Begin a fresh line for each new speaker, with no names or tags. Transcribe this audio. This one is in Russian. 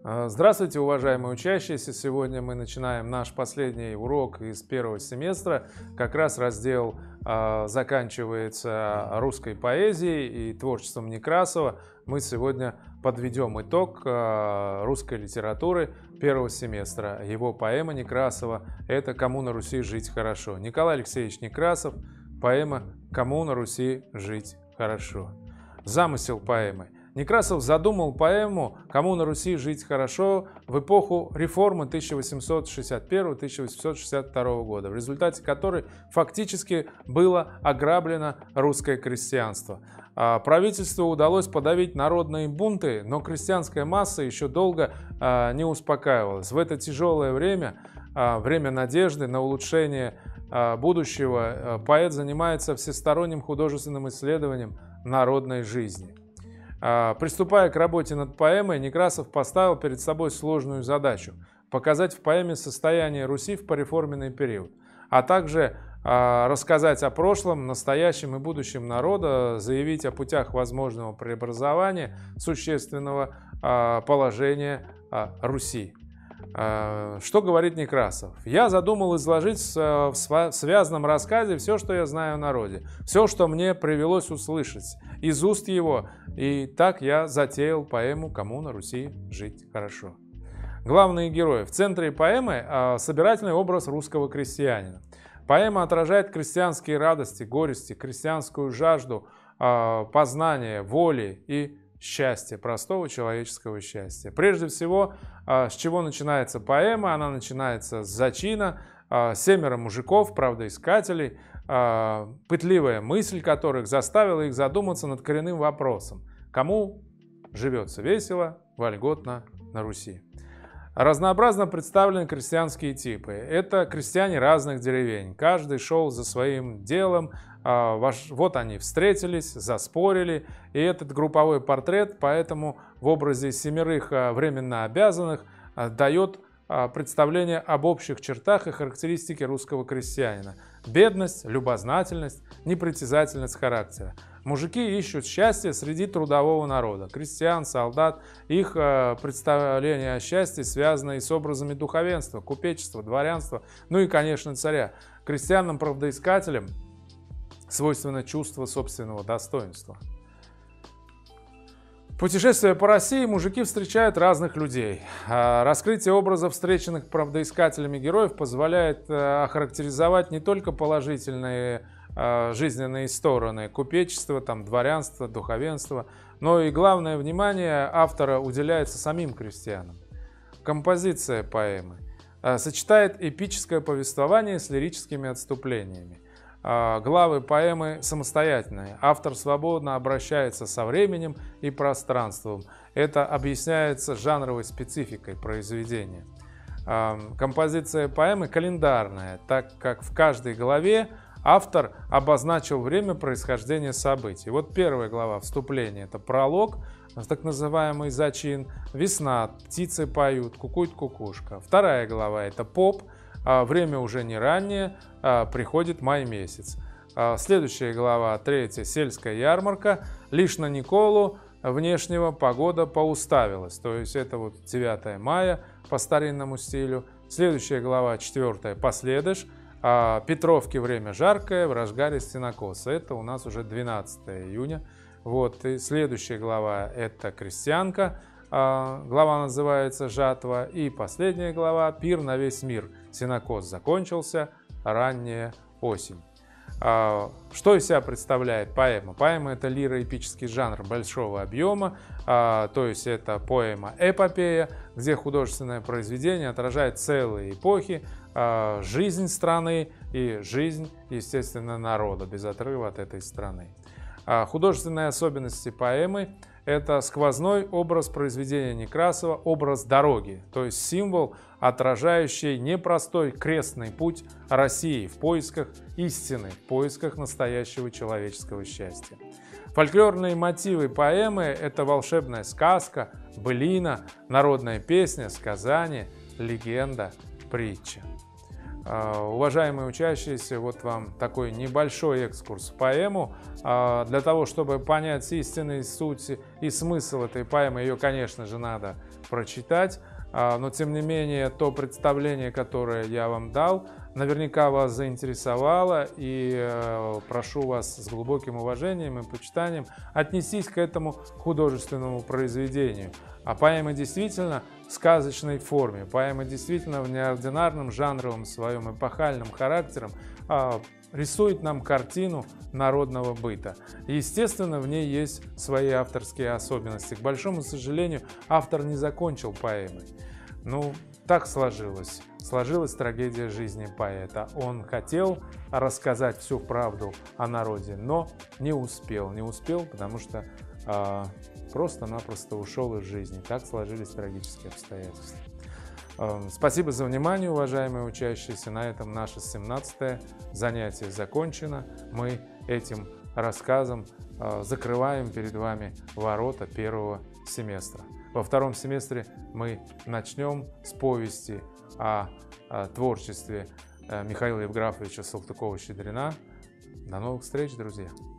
Здравствуйте, уважаемые учащиеся! Сегодня мы начинаем наш последний урок из первого семестра. Как раз раздел заканчивается русской поэзией и творчеством Некрасова. Мы сегодня подведем итог русской литературы первого семестра. Его поэма Некрасова – это «Кому на Руси жить хорошо». Николай Алексеевич Некрасов, поэма «Кому на Руси жить хорошо». Замысел поэмы. Некрасов задумал поэму «Кому на Руси жить хорошо» в эпоху реформы 1861-1862 года, в результате которой фактически было ограблено русское крестьянство. Правительству удалось подавить народные бунты, но крестьянская масса еще долго не успокаивалась. В это тяжелое время, время надежды на улучшение будущего, поэт занимается всесторонним художественным исследованием народной жизни. Приступая к работе над поэмой, Некрасов поставил перед собой сложную задачу – показать в поэме состояние Руси в пореформенный период, а также рассказать о прошлом, настоящем и будущем народа, заявить о путях возможного преобразования существенного положения Руси. Что говорит Некрасов? Я задумал изложить в связанном рассказе все, что я знаю о народе, все, что мне привелось услышать из уст его, и так я затеял поэму «Кому на Руси жить хорошо». Главные герои. В центре поэмы собирательный образ русского крестьянина. Поэма отражает крестьянские радости, горести, крестьянскую жажду познания, воли и счастья, простого человеческого счастья. Прежде всего, с чего начинается поэма? Она начинается с зачина. 7 мужиков, правдоискателей, пытливая мысль которых заставила их задуматься над коренным вопросом: кому живется весело, вольготно на Руси? Разнообразно представлены крестьянские типы. Это крестьяне разных деревень. Каждый шел за своим делом. Вот они встретились, заспорили. И этот групповой портрет поэтому в образе 7 временно обязанных дает представление об общих чертах и характеристике русского крестьянина. Бедность, любознательность, непритязательность характера. Мужики ищут счастье среди трудового народа. Крестьян, солдат. Их представление о счастье связано и с образами духовенства, купечества, дворянства, ну и, конечно, царя. Крестьянам-правдоискателям свойственно чувство собственного достоинства. Путешествуя по России, мужики встречают разных людей. Раскрытие образов встреченных правдоискателями героев позволяет охарактеризовать не только положительные жизненные стороны купечества, дворянства, духовенства, но и главное внимание автора уделяется самим крестьянам. Композиция поэмы сочетает эпическое повествование с лирическими отступлениями. Главы поэмы самостоятельные. Автор свободно обращается со временем и пространством. Это объясняется жанровой спецификой произведения. Композиция поэмы календарная, так как в каждой главе автор обозначил время происхождения событий. Вот первая глава, вступление, это пролог, так называемый зачин. Весна, птицы поют, кукует кукушка. Вторая глава, это поп. Время уже не раннее, приходит май месяц. Следующая глава, 3, сельская ярмарка. Лишь на Николу внешнего погода поуставилась. То есть это вот 9 мая по старинному стилю. Следующая глава, 4, последыш. Петровки время жаркое, в разгаре сенокоса. Это у нас уже 12 июня. Вот. И следующая глава, это крестьянка. Глава называется «Жатва». И последняя глава «Пир на весь мир». Сенокос закончился, ранняя осень. Что из себя представляет поэма? Поэма – это лиро-эпический жанр большого объема, то есть это поэма-эпопея, где художественное произведение отражает целые эпохи, жизнь страны и жизнь, естественно, народа, без отрыва от этой страны. Художественные особенности поэмы – это сквозной образ произведения Некрасова, образ дороги, то есть символ, отражающий непростой крестный путь России в поисках истины, в поисках настоящего человеческого счастья. Фольклорные мотивы поэмы – это волшебная сказка, былина, народная песня, сказание, легенда, притча. Уважаемые учащиеся, вот вам такой небольшой экскурс в поэму. Для того, чтобы понять истинную суть и смысл этой поэмы, ее, конечно же, надо прочитать. Но, тем не менее, то представление, которое я вам дал, наверняка вас заинтересовало, и прошу вас с глубоким уважением и почитанием отнестись к этому художественному произведению. А поэма действительно в сказочной форме, поэма действительно в неординарном жанровом своем эпохальном характером рисует нам картину народного быта. Естественно, в ней есть свои авторские особенности. К большому сожалению, автор не закончил поэмой. Ну, так сложилось. Сложилась трагедия жизни поэта. Он хотел рассказать всю правду о народе, но не успел. Не успел, потому что просто-напросто ушел из жизни. Так сложились трагические обстоятельства. Спасибо за внимание, уважаемые учащиеся. На этом наше 17-е занятие закончено. Мы этим рассказом закрываем перед вами ворота первого семестра. Во втором семестре мы начнем с повести о творчестве Михаила Евграфовича Салтыкова-Щедрина. До новых встреч, друзья!